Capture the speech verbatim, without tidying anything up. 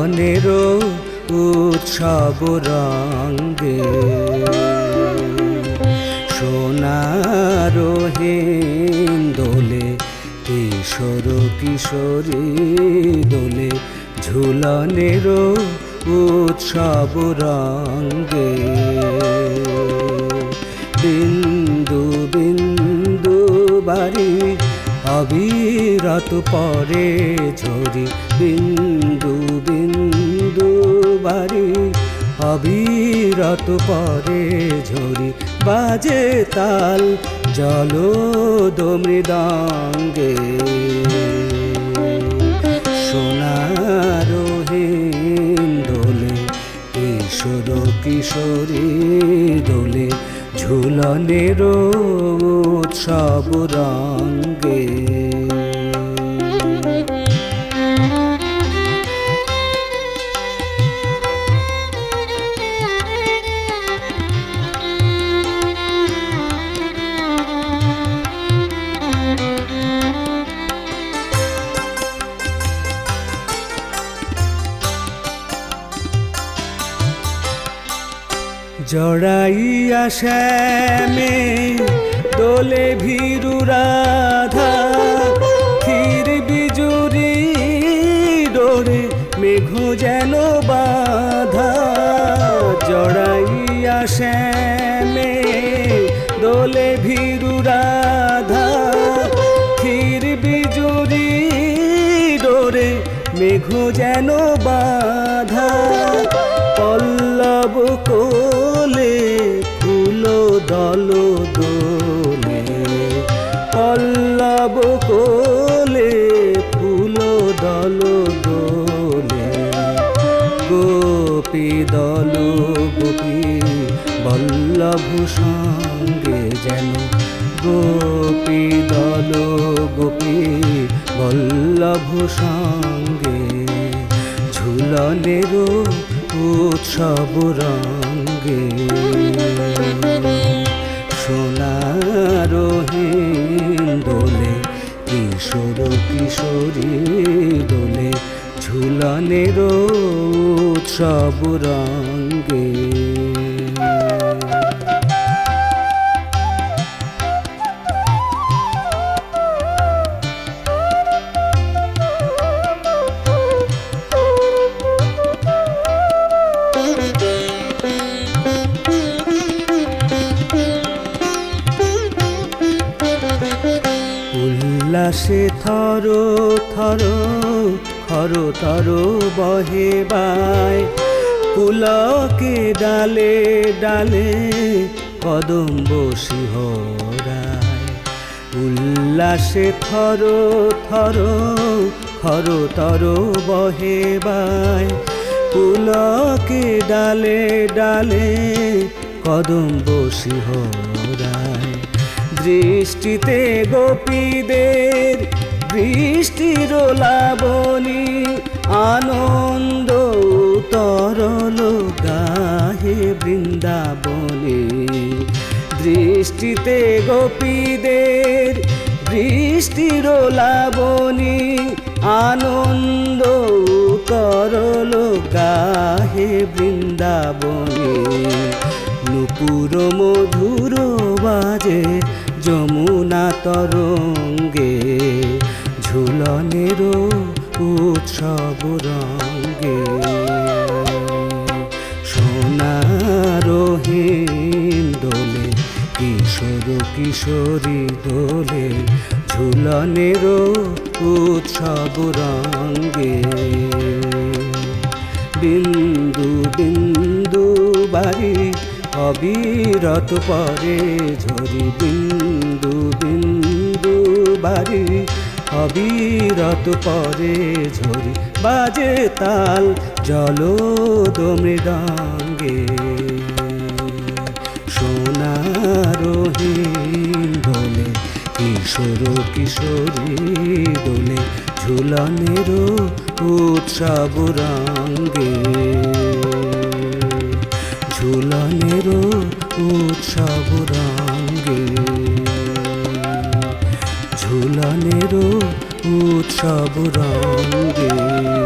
ঝুলনেরও উৎসব রঙ্গে সোনার হিন্দোলে কিশোর কিশোরী দোলে ঝুলনেরও উৎসব রঙ্গে বিন্দু বিন্দু বাড়ি অবিরত পরে ঝরি বিন্দু বিন্দু বাড়ি অবিরত পরে ঝরি বাজে তাল জলদ মৃদঙ্গে সোনার হিন্দোলে কিশোর কিশোরী দোলে ঝুলনেরও উৎসব রঙ্গে জড়াইয়া শ্যামে দোলে ভীরু রাধা ক্ষীর বিজুরি ডোরে মেঘ যেন বাধা জড়াইয়া শ্যামে দোলে ভীরু রাধা ক্ষীর বিজুরি ডোরে মেঘ যেন বাধা পল্লব কোলে ফুল দল দোলে পল্লব কোলে ফুল দল দোলে গোপী দল গোপী বল্লভ সঙ্গে যেন গোপী দল গোপী বল্লভ সঙ্গে ঝুলনেরও উৎসব রঙ্গে সোনার হিন্দোলে কিশোর কিশোরী দোলে ঝুলনেরও উৎসব রঙ্গে উল্লাসে থর থর খর তর বহে বায় পুলকে ডালে ডালে কদম্ব শিহরায় উল্লাসে থর থর খর তর বহে বায় পুলকে ডালে ডালে কদম্ব শিহরায় দৃষ্টিতে গোপীদের বৃষ্টির লাবণী আনন্দ তরল গাহে বৃন্দাবনে দৃষ্টিতে গোপীদের বৃষ্টির লাবণী আনন্দ তরল গাহে বৃন্দাবনে নুপুর মধুর বাজে যমুনা তরঙ্গে ঝুলনেরও উৎসব রঙ্গে সোনার হিন্দোলে কিশোর কিশোরী দোলে ঝুলনেরও উৎসব রঙ্গে বিন্দু বিন্দু বাড়ি অবিরত পরে ঝরি বিন্দু বিন্দু বাড়ি অবিরত পরে ঝরি বাজে তাল জলদ মৃদঙ্গে সোনার হিন্দোলে কিশোর কিশোরী দোলে ঝুলনেরও উৎসব রঙ্গে ঝুলনেরও উৎসব রঙ্গে ঝুলনেরও উৎসব রঙ্গে।